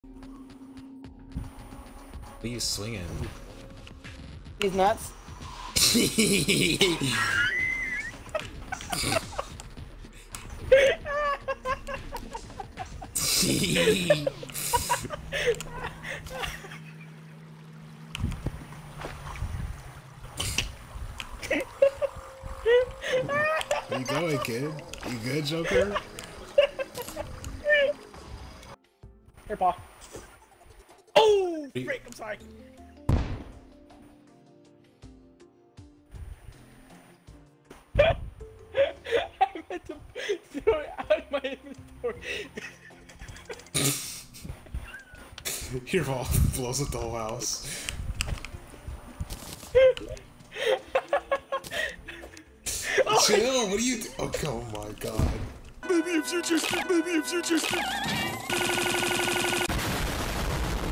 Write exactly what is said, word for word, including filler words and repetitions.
What are you swinging? He's nuts. Where you going, kid? You good, Joker? Here, Paul. Oh, you... freak! I'm sorry. I meant to throw it out of my inventory. Your ball blows up the whole house. Oh, chill, what are you do- oh, oh my god. Maybe if you just maybe if you just